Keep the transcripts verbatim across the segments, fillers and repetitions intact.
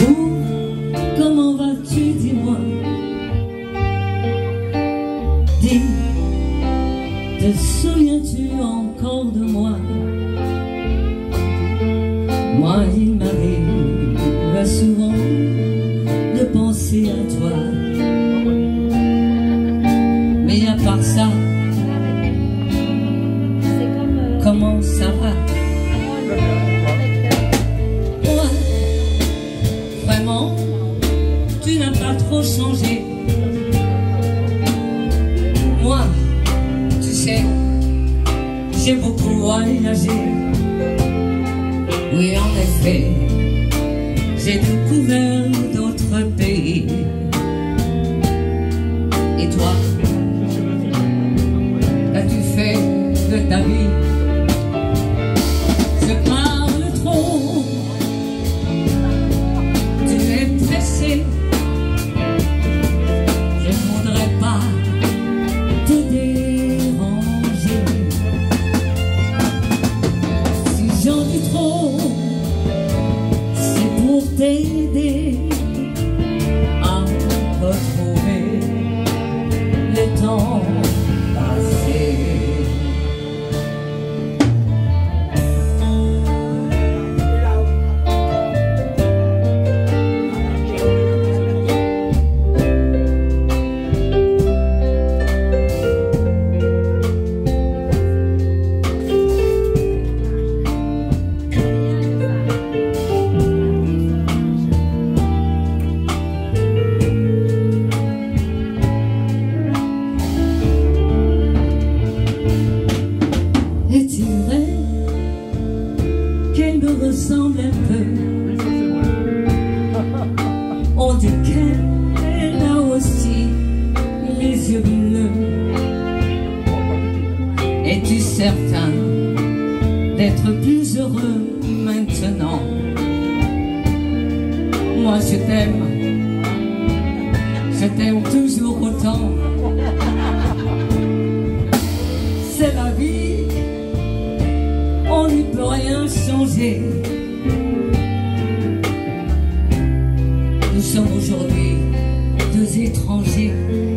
Amour, comment vas-tu, dis-moi? Dis, te souviens-tu encore de moi? Moi, il m'arrive souvent de penser à toi, mais à part ça, comment ça va? Ouais, vraiment, tu n'as pas trop changé. Moi, tu sais, j'ai beaucoup voyagé. Oui, en effet, j'ai découvert d'autres pays. Et toi, qu'as-tu fait de ta vie? Je parle trop, tu es pressé. Je ne voudrais pas te déranger. Si j'en dis trop, c'est pour t'aider à retrouver le temps passé. Est-il vrai qu'elle me ressemble un peu? On dit qu'elle a aussi les yeux bleus. Es-tu certain d'être plus heureux maintenant? Moi je t'aime, je t'aime toujours autant. C'est la vie, on n'y peut rien changer. Nous sommes aujourd'hui deux étrangers.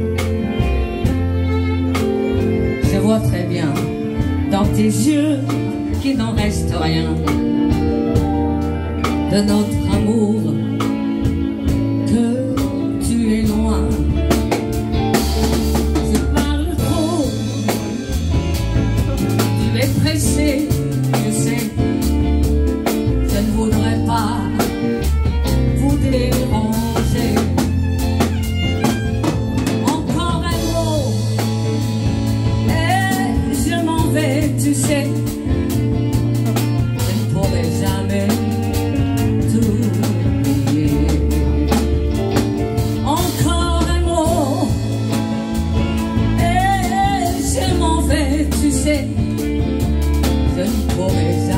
Je vois très bien dans tes yeux qu'il n'en reste rien de notre amour, que tu es loin. Je parle trop, tu es pressé, je sais. Je ne voudrais pas vous déranger. Encore un mot et je m'en vais, tu sais. Je ne pourrai jamais t'oublier. Encore un mot et je m'en vais, tu sais. Je ne pourrai jamais